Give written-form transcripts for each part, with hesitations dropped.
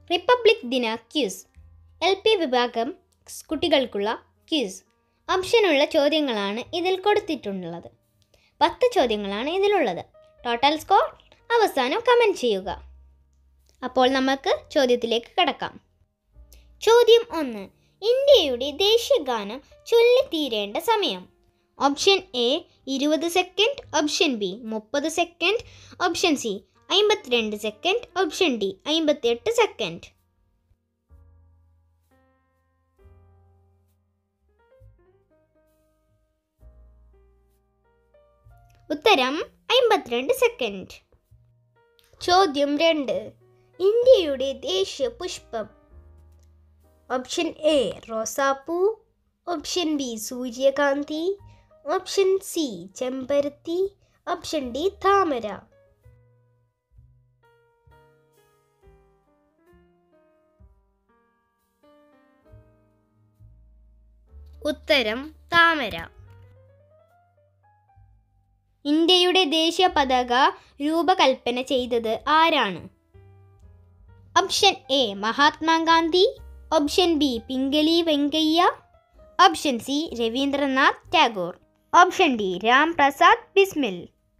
Republic ദിന quiz. LP വിഭാഗം കുട്ടികൾക്കുള്ള ക്യൂസ്. ഓപ്ഷനുള്ള ചോദ്യങ്ങളാണ് ഇതിൽ കൊടുത്തിട്ടുള്ളത്. 10 ചോദ്യങ്ങളാണ് ഇതിലുള്ളത്. ടോട്ടൽ സ്കോർ അവസാനം കമൻറ്റ് ചെയ്യുക. അപ്പോൾ നമുക്ക് ചോദ്യത്തിലേക്ക് കടക്കാം. ചോദ്യം 1. ഇന്ത്യയുടെ ദേശീയഗാനം ചൊല്ലിത്തീരേണ്ട സമയം. Option A 20 second, option B 30 second, option C 52 second, option D 58 second. ഉത്തരം 52 സെക്കൻഡ്. ചോദ്യം 2. ഇന്ത്യയുടെ ദേശീയ പുഷ്പം. ഓപ്ഷൻ എ റോസാപ്പൂ, ഓപ്ഷൻ ബി സൂര്യകാന്തി, ഓപ്ഷൻ സി ചെമ്പരത്തി, ഓപ്ഷൻ ഡി താമര. ഉത്തരം താമര. ഇന്ത്യയുടെ ദേശീയ പതാക രൂപകൽപ്പന ചെയ്തത് ആരാണ്? Option A Mahatma Gandhi, option B Pingali Venkayya, option C Rabindranath Tagore, option D Ram Prasad Bismil.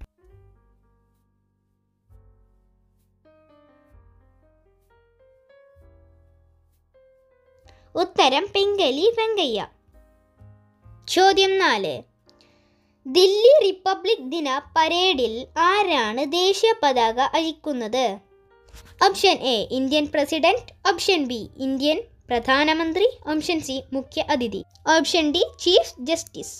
ഉത്തരം പിംഗലി വെങ്കയ്യ. ചോദ്യം 4. ദില്ലി റിപ്പബ്ലിക് ദിന പരേഡിൽ ആരാണ് ദേശീയ പതാക അഴിക്കുന്നത്? Option A Indian president, option B Indian പ്രധാനമന്ത്രി, ഓപ്ഷൻ സി മുഖ്യ അതിഥി, ഓപ്ഷൻ ഡി ചീഫ് ജസ്റ്റിസ്.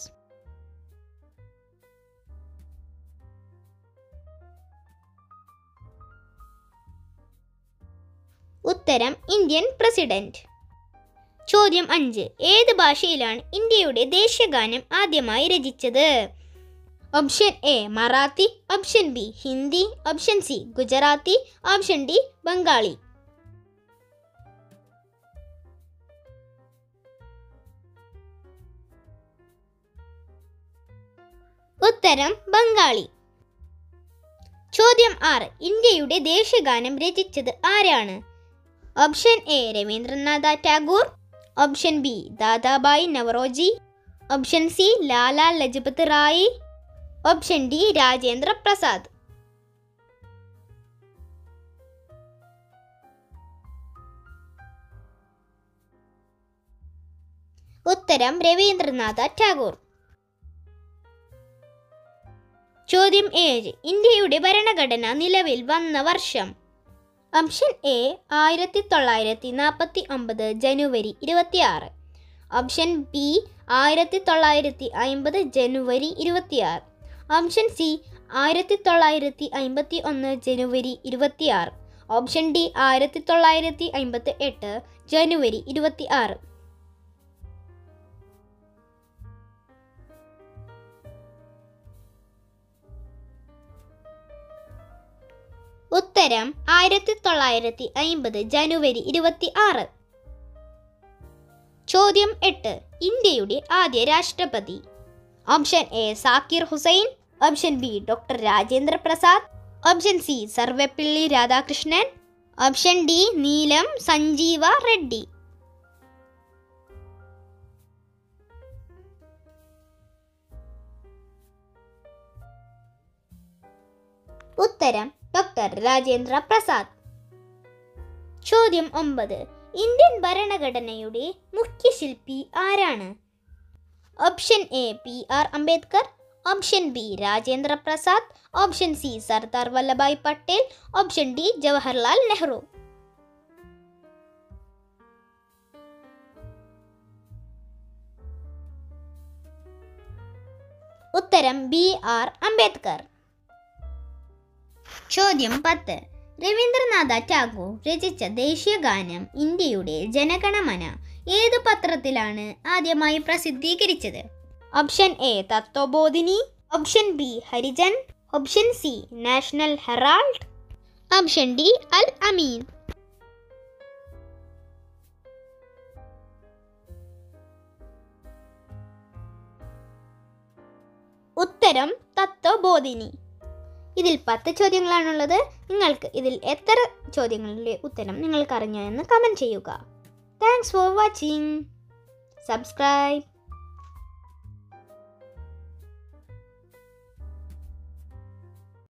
ഉത്തരം ഇന്ത്യൻ പ്രസിഡന്റ്. ചോദ്യം 5. ഏത് ഭാഷയിലാണ് ഇന്ത്യയുടെ ദേശീയഗാനം ആദ്യമായി രചിച്ചത്? Option A Marathi, option B Hindi, option C Gujarati, option D Bengali. ഉത്തരം ബംഗാളി. ചോദ്യം 6. ഇന്ത്യയുടെ ദേശീയഗാനം രചിച്ചത് ആരാണ്? Option A Rabindranath Tagore, option B Dadabhai Naoroji, option C Lala Lajpat Rai, option D Rajendra Prasad. ഉത്തരം രവീന്ദ്രനാഥ ടാഗോർ. ചോദ്യം 7. ഇന്ത്യയുടെ ഭരണഘടന നിലവിൽ വന്ന വർഷം. ഓപ്ഷൻ എ 1949 ജനുവരി 26, ഓപ്ഷൻ ബി 1950 ജനുവരി 26, ഓപ്ഷൻ സി 1951 ജനുവരി 26, ഓപ്ഷൻ ഡി 1958 ജനുവരി 26. ഉത്തരം 1950 ജനുവരി 26. ചോദ്യം 8. ഇന്ത്യയുടെ ആദ്യ രാഷ്ട്രപതി. Option A Zakir Hussain, option B doctor Rajendra Prasad, option C Sarvepalli Radhakrishnan, option D Neelam Sanjiva Reddy. ഉത്തരം ഡോക്ടർ രാജേന്ദ്ര പ്രസാദ്. ചോദ്യം 9. ഇന്ത്യൻ ഭരണഘടനയുടെ മുഖ്യശില്പി ആരാണ്? Option A PR Ambedkar, option B Rajendra Prasad, option C Sardar Vallabhbhai Patel, option D Jawaharlal Nehru. ഉത്തരം BR അംബേദ്കർ. ചോദ്യം 10. രവീന്ദ്രനാഥ ടാഗോർ രചിച്ച ദേശീയഗാനം ഇന്ത്യയുടെ ജനഗണമന ഏത് പത്രത്തിലാണ് ആദ്യമായി പ്രസിദ്ധീകരിച്ചത്? Option A Tattvabodhini, option B Harijan, option C national herald, option D Al Ameen. ഉത്തരം തത്വബോധിനി. ഇതിൽ 10 ചോദ്യങ്ങളാണുള്ളത്. നിങ്ങൾക്ക് ഇതിൽ എത്ര ചോദ്യങ്ങളുടെ ഉത്തരം നിങ്ങൾക്കറിഞ്ഞോ എന്ന് കമൻറ്റ് ചെയ്യുക. Thanks for watching. സബ്സ്ക്രൈബ്.